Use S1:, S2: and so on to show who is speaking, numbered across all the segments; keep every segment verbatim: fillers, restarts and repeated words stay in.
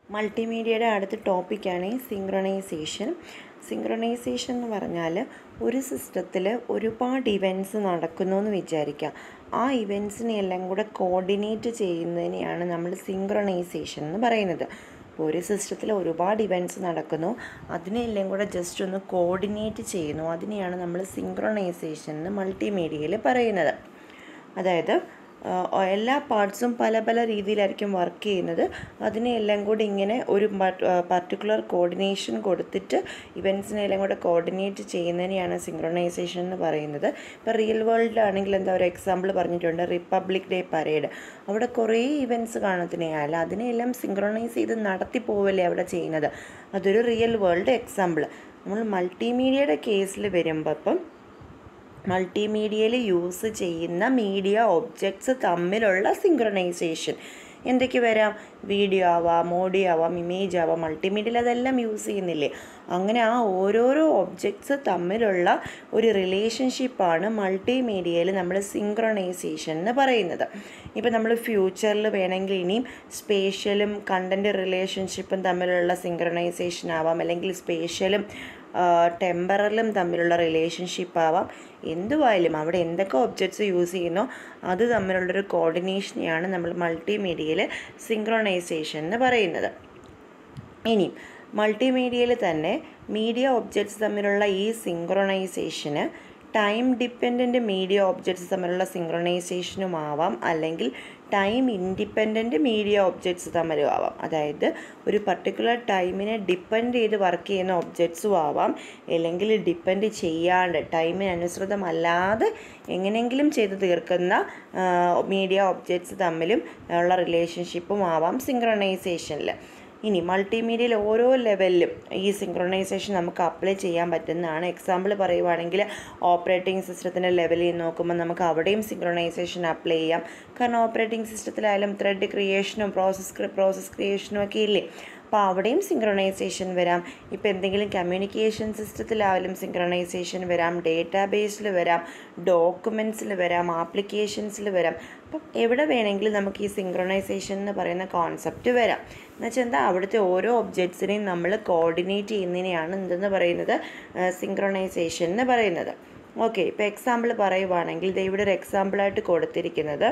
S1: മൾട്ടിമീഡിയയുടെ അടുത്ത ടോപ്പിക്കാണ് synchronisation. Synchronisation എന്ന് പറഞ്ഞാൽ ഒരു സിസ്റ്റത്തിൽ ഒരുപാട് ഇവൻറ്റ്സ് നടക്കുന്നു എന്ന് വിചാരിക്കുക. ആ ഇവൻറ്റ്സിനെ എല്ലാം കൂടെ കോർഡിനേറ്റ് ചെയ്യുന്നതിനെയാണ് നമ്മൾ സിങ്ക്രണൈസേഷൻ എന്ന് പറയുന്നത്. അപ്പോൾ ഒരു സിസ്റ്റത്തിൽ ഒരുപാട് ഇവൻറ്റ്സ് നടക്കുന്നു, അതിനെല്ലാം കൂടെ ജസ്റ്റ് ഒന്ന് കോർഡിനേറ്റ് ചെയ്യുന്നു, അതിനെയാണ് നമ്മൾ സിങ്ക്രണൈസേഷൻ എന്ന് മൾട്ടിമീഡിയയിൽ പറയുന്നത്. അതായത് എല്ലാ പാർട്സും പല പല രീതിയിലായിരിക്കും വർക്ക് ചെയ്യുന്നത്, അതിനെല്ലാം കൂടി ഇങ്ങനെ ഒരു പർട്ടിക്കുലർ കോർഡിനേഷൻ കൊടുത്തിട്ട് ഇവൻറ്റ്സിനെ എല്ലാം കൂടെ കോർഡിനേറ്റ് ചെയ്യുന്നതിനെയാണ് സിങ്ക്രണൈസേഷൻ എന്ന് പറയുന്നത്. ഇപ്പോൾ റിയൽ വേൾഡിലാണെങ്കിൽ എന്താ ഒരു എക്സാമ്പിൾ പറഞ്ഞിട്ടുണ്ട്, റിപ്പബ്ലിക് ഡേ പരേഡ്. അവിടെ കുറേ ഇവൻറ്റ്സ് കാണത്തിനെയല്ല, അതിനെല്ലാം സിങ്ക്രണൈസ് ചെയ്ത് നടത്തി പോവല്ലേ അവിടെ ചെയ്യുന്നത്. അതൊരു റിയൽ വേൾഡ് എക്സാമ്പിൾ. നമ്മൾ മൾട്ടിമീഡിയയുടെ കേസിൽ വരുമ്പോൾ ഇപ്പം മൾട്ടിമീഡിയയിൽ യൂസ് ചെയ്യുന്ന മീഡിയ ഒബ്ജക്ട്സ് തമ്മിലുള്ള സിങ്ക്രണൈസേഷൻ എന്തൊക്കെ വരാം? വീഡിയോ ആവാം, ഓഡിയോ ആവാം, ഇമേജ് ആവാം. മൾട്ടിമീഡിയയിൽ അതെല്ലാം യൂസ് ചെയ്യുന്നില്ലേ? അങ്ങനെ ആ ഓരോരോ ഒബ്ജക്ട്സ് തമ്മിലുള്ള ഒരു റിലേഷൻഷിപ്പാണ് മൾട്ടിമീഡിയയിൽ നമ്മൾ സിങ്ക്രണൈസേഷൻ എന്ന് പറയുന്നത്. ഇപ്പോൾ നമ്മൾ ഫ്യൂച്ചറിൽ വേണമെങ്കിൽ ഇനിയും സ്പേഷ്യലും കണ്ടൻറ്റ് റിലേഷൻഷിപ്പും തമ്മിലുള്ള സിങ്ക്രണൈസേഷൻ ആവാം, അല്ലെങ്കിൽ സ്പേഷ്യലും ടെമ്പറലും തമ്മിലുള്ള റിലേഷൻഷിപ്പ് ആവാം. എന്തുവായാലും അവിടെ എന്തൊക്കെ ഒബ്ജക്ട്സ് യൂസ് ചെയ്യുന്നോ അത് തമ്മിലുള്ളൊരു കോർഡിനേഷനെയാണ് നമ്മൾ മൾട്ടിമീഡിയയിൽ സിങ്ക്രണൈസേഷൻ എന്ന് പറയുന്നത്. ഇനി മൾട്ടിമീഡിയയിൽ തന്നെ മീഡിയ ഒബ്ജക്ട്സ് തമ്മിലുള്ള ഈ സിങ്ക്രണൈസേഷന് ടൈം ഡിപ്പെൻഡൻറ്റ് മീഡിയ ഒബ്ജക്ട്സ് തമ്മിലുള്ള സിങ്ക്രണൈസേഷനും ആവാം, അല്ലെങ്കിൽ ടൈം ഇൻഡിപെൻഡൻറ്റ് മീഡിയ ഒബ്ജക്ട്സ് തമ്മിലും ആവാം. അതായത് ഒരു പർട്ടിക്കുലർ ടൈമിനെ ഡിപ്പെൻഡ് ചെയ്ത് വർക്ക് ചെയ്യുന്ന ഒബ്ജക്ട്സും ആവാം, അല്ലെങ്കിൽ ഡിപ്പെൻഡ് ചെയ്യാണ്ട് ടൈമിനനുസൃതമല്ലാതെ എങ്ങനെയെങ്കിലും ചെയ്ത് തീർക്കുന്ന മീഡിയ ഒബ്ജക്ട്സ് തമ്മിലും ഉള്ള റിലേഷൻഷിപ്പും ആവാം സിങ്ക്രണൈസേഷനിൽ. ഇനി മൾട്ടിമീഡിയയിൽ ഓരോ ലെവലിലും ഈ സിങ്ക്രണൈസേഷൻ നമുക്ക് അപ്ലൈ ചെയ്യാൻ പറ്റുന്നതാണ്. എക്സാമ്പിൾ പറയുവാണെങ്കിൽ ഓപ്പറേറ്റിംഗ് സിസ്റ്റത്തിൻ്റെ ലെവലിൽ നോക്കുമ്പോൾ നമുക്ക് അവിടെയും സിങ്ക്രണൈസേഷൻ അപ്ലൈ ചെയ്യാം. കാരണം ഓപ്പറേറ്റിംഗ് സിസ്റ്റത്തിലായാലും ത്രെഡ് ക്രിയേഷനും പ്രോസസ് പ്രോസസ് ക്രിയേഷനും ഒക്കെ ഇല്ലേ, അപ്പോൾ അവിടെയും സിങ്ക്രണൈസേഷൻ വരാം. ഇപ്പോൾ എന്തെങ്കിലും കമ്മ്യൂണിക്കേഷൻ സിസ്റ്റത്തിലായാലും സിങ്ക്രണൈസേഷൻ വരാം, ഡേറ്റാബേസിൽ വരാം, ഡോക്യുമെൻറ്റ്സിൽ വരാം, ആപ്ലിക്കേഷൻസിൽ വരാം. അപ്പം എവിടെ വേണമെങ്കിലും നമുക്ക് ഈ സിങ്ക്രണൈസേഷൻ എന്ന് പറയുന്ന കോൺസെപ്റ്റ് വരാം. എന്നുവെച്ചാൽ എന്താ, അവിടുത്തെ ഓരോ ഒബ്ജക്ട്സിനെയും നമ്മൾ കോർഡിനേറ്റ് ചെയ്യുന്നതിനെയാണ് എന്തെന്ന് പറയുന്നത്, സിങ്ക്രണൈസേഷൻ എന്ന് പറയുന്നത്. ഓക്കെ, ഇപ്പോൾ എക്സാമ്പിൾ പറയുവാണെങ്കിൽ ദേ ഇവിടെ ഒരു എക്സാമ്പിളായിട്ട് കൊടുത്തിരിക്കുന്നത്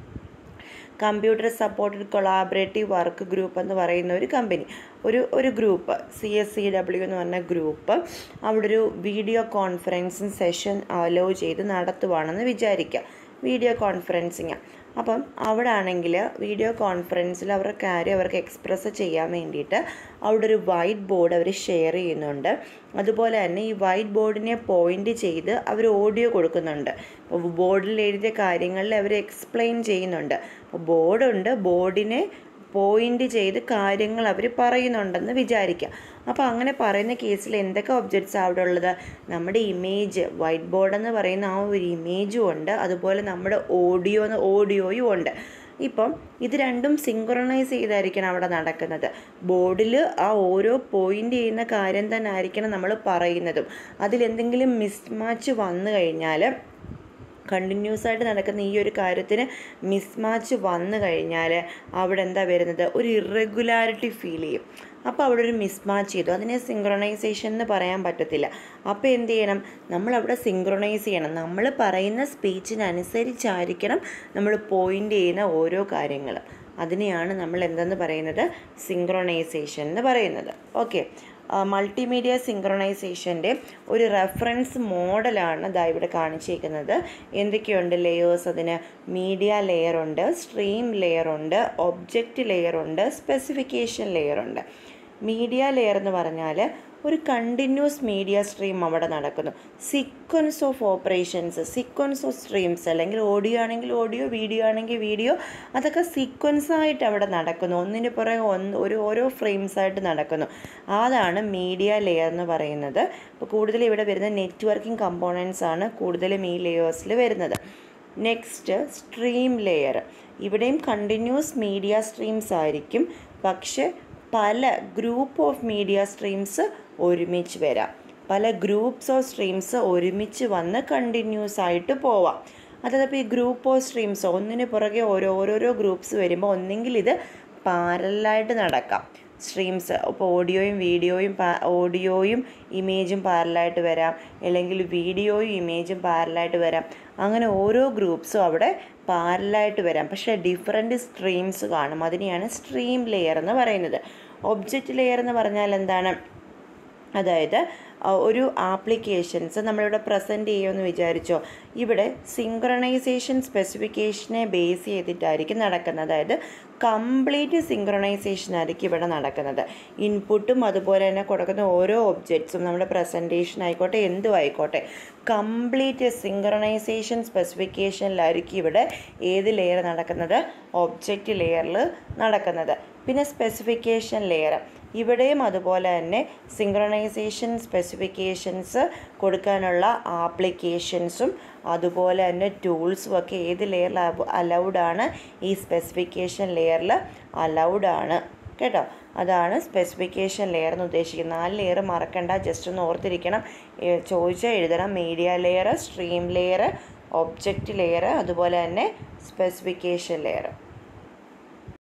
S1: computer supported collaborative work group എന്ന് പറയുന്ന ഒരു കമ്പനി, ഒരു ഒരു group C S C W എന്ന് പറഞ്ഞ ഗ്രൂപ്പ് അവിടെ ഒരു വീഡിയോ കോൺഫറൻസിങ് സെഷൻ അലോ ചെയ്ത് നടത്തുവാണെന്ന് വിചാരിക്കുക. Video conferencing. അപ്പം അവിടെ ആണെങ്കിൽ വീഡിയോ കോൺഫറൻസിൽ അവരുടെ കാര്യം അവർക്ക് എക്സ്പ്രസ് ചെയ്യാൻ വേണ്ടിയിട്ട് അവിടെ ഒരു വൈറ്റ് ബോർഡ് അവർ ഷെയർ ചെയ്യുന്നുണ്ട്. അതുപോലെ തന്നെ ഈ വൈറ്റ് ബോർഡിനെ പോയിൻ്റ് ചെയ്ത് അവർ ഓഡിയോ കൊടുക്കുന്നുണ്ട്. അപ്പോൾ ബോർഡിൽ എഴുതിയ കാര്യങ്ങളിൽ അവർ എക്സ്പ്ലെയിൻ ചെയ്യുന്നുണ്ട്. അപ്പോൾ ബോർഡുണ്ട്, ബോർഡിനെ പോയിൻ്റ് ചെയ്ത് കാര്യങ്ങൾ അവർ പറയുന്നുണ്ടെന്ന് വിചാരിക്കുക. അപ്പോൾ അങ്ങനെ പറയുന്ന കേസിൽ എന്തൊക്കെ ഒബ്ജക്ട്സ് അവിടെ ഉള്ളത്? നമ്മുടെ ഇമേജ്, വൈറ്റ് ബോർഡ് എന്ന് പറയുന്ന ആ ഒരു ഇമേജും ഉണ്ട്, അതുപോലെ നമ്മുടെ ഓഡിയോ ഓഡിയോയും ഉണ്ട്. ഇപ്പം ഇത് രണ്ടും സിങ്ക്രണൈസ് ചെയ്തായിരിക്കണം അവിടെ നടക്കുന്നത്. ബോർഡിൽ ആ ഓരോ പോയിൻ്റ് ചെയ്യുന്ന കാര്യം തന്നെ ആയിരിക്കണം നമ്മൾ പറയുന്നതും. അതിലെന്തെങ്കിലും മിസ്മാച്ച് വന്നു കഴിഞ്ഞാൽ, കണ്ടിന്യൂസ് ആയിട്ട് നടക്കുന്ന ഈ ഒരു കാര്യത്തിന് മിസ്മാച്ച് വന്നു കഴിഞ്ഞാൽ അവിടെ എന്താ വരുന്നത്, ഒരു ഇറഗുലാരിറ്റി ഫീൽ ചെയ്യും. അപ്പോൾ അവിടെ ഒരു മിസ്മാച്ച് ചെയ്തു, അതിനെ സിങ്ക്രണൈസേഷൻ എന്ന് പറയാൻ പറ്റത്തില്ല. അപ്പോൾ എന്ത് ചെയ്യണം, നമ്മളവിടെ സിങ്ക്രണൈസ് ചെയ്യണം. നമ്മൾ പറയുന്ന സ്പീച്ചിനനുസരിച്ചായിരിക്കണം നമ്മൾ പോയിൻ്റ് ചെയ്യുന്ന ഓരോ കാര്യങ്ങളും. അതിനെയാണ് നമ്മൾ എന്തെന്ന് പറയുന്നത്, സിങ്ക്രണൈസേഷൻ എന്ന് പറയുന്നത്. ഓക്കെ, മൾട്ടിമീഡിയ സിങ്ക്രണൈസേഷൻ്റെ ഒരു റെഫറൻസ് മോഡലാണ് ദാ ഇവിടെ കാണിച്ചിരിക്കുന്നത്. എന്തൊക്കെയുണ്ട് ലെയേഴ്സ് അതിന്? മീഡിയ ലെയറുണ്ട്, സ്ട്രീം ലെയറുണ്ട്, ഒബ്ജക്റ്റ് ലെയറുണ്ട്, സ്പെസിഫിക്കേഷൻ ലെയറുണ്ട്. മീഡിയ ലെയർ എന്ന് പറഞ്ഞാൽ ഒരു കണ്ടിന്യൂസ് മീഡിയ സ്ട്രീം അവിടെ നടക്കുന്നു. Sequence of operations, sequence of streams, അല്ലെങ്കിൽ ഓഡിയോ ആണെങ്കിൽ ഓഡിയോ, വീഡിയോ ആണെങ്കിൽ വീഡിയോ, അതൊക്കെ സീക്വൻസായിട്ട് അവിടെ നടക്കുന്നു. ഒന്നിന് പുറകെ ഒന്ന് ഒരു ഓരോ ഫ്രെയിംസായിട്ട് നടക്കുന്നു. അതാണ് മീഡിയ ലെയർ എന്ന് പറയുന്നത്. അപ്പോൾ കൂടുതൽ ഇവിടെ വരുന്ന നെറ്റ്വർക്കിംഗ് കമ്പോണൻസ് ആണ് കൂടുതലും ഈ ലെയേഴ്സിൽ വരുന്നത്. Next stream layer. ഇവിടെയും കണ്ടിന്യൂസ് മീഡിയ സ്ട്രീംസ് ആയിരിക്കും, പക്ഷെ പല ഗ്രൂപ്പ് ഓഫ് മീഡിയ സ്ട്രീംസ് ഒരുമിച്ച് വരാം. പല ഗ്രൂപ്പ്സ് ഓഫ് സ്ട്രീംസ് ഒരുമിച്ച് വന്ന് കണ്ടിന്യൂസ് ആയിട്ട് പോവാം. അതായത് ഇപ്പോൾ ഈ ഗ്രൂപ്പ് ഓഫ് സ്ട്രീംസ് ഒന്നിന് പുറകെ ഓരോ ഓരോരോ ഗ്രൂപ്പ്സ് വരുമ്പോൾ ഒന്നെങ്കിൽ ഇത് പാരലായിട്ട് നടക്കാം, സ്ട്രീംസ്. ഇപ്പോൾ ഓഡിയോയും വീഡിയോയും ഓഡിയോയും ഇമേജും പാരലായിട്ട് വരാം, അല്ലെങ്കിൽ വീഡിയോയും ഇമേജും പാരലായിട്ട് വരാം. അങ്ങനെ ഓരോ ഗ്രൂപ്പ്സും അവിടെ പാരലായിട്ട് വരാം. പക്ഷേ ഡിഫറെൻറ്റ് സ്ട്രീംസ് കാണും. അതിനെയാണ് സ്ട്രീം ലെയർ എന്ന് പറയുന്നത്. ഒബ്ജക്റ്റ് ലെയർ എന്ന് പറഞ്ഞാൽ എന്താണ്? അതായത് ഒരു ആപ്ലിക്കേഷൻസ് നമ്മളിവിടെ പ്രസൻറ്റ് ചെയ്യുമെന്ന് വിചാരിച്ചോ, ഇവിടെ സിങ്ക്രണൈസേഷൻ സ്പെസിഫിക്കേഷനെ ബേസ് ചെയ്തിട്ടായിരിക്കും നടക്കുന്നത്. അതായത് കംപ്ലീറ്റ് സിങ്ക്രണൈസേഷൻ ആയിരിക്കും ഇവിടെ നടക്കുന്നത്. ഇൻപുട്ടും അതുപോലെ തന്നെ കൊടുക്കുന്ന ഓരോ ഒബ്ജക്ട്സും നമ്മുടെ പ്രസൻറ്റേഷൻ ആയിക്കോട്ടെ എന്തും ആയിക്കോട്ടെ കംപ്ലീറ്റ് സിങ്ക്രണൈസേഷൻ സ്പെസിഫിക്കേഷനിലായിരിക്കും ഇവിടെ ഏത് ലെയർ നടക്കുന്നത്? ഒബ്ജക്റ്റ് ലെയറിൽ നടക്കുന്നത്. പിന്നെ സ്പെസിഫിക്കേഷൻ ലെയർ, ഇവിടെയും അതുപോലെ തന്നെ സിങ്ക്രണൈസേഷൻ സ്പെസിഫിക്കേഷൻസ് കൊടുക്കാനുള്ള ആപ്ലിക്കേഷൻസും അതുപോലെ തന്നെ ടൂൾസും ഒക്കെ ഏത് ലെയറിൽ അലൗഡാണ്? ഈ സ്പെസിഫിക്കേഷൻ ലെയറിൽ അലൗഡാണ് കേട്ടോ. അതാണ് സ്പെസിഫിക്കേഷൻ ലെയർ എന്ന് ഉദ്ദേശിക്കുന്നത്. നാല് ലെയർ മറക്കണ്ട, ജസ്റ്റ് ഒന്ന് ഓർത്തിരിക്കണം. ചോദിച്ചാൽ എഴുതണം. Media layer, stream layer, object layer, അതുപോലെ തന്നെ സ്പെസിഫിക്കേഷൻ ലെയർ.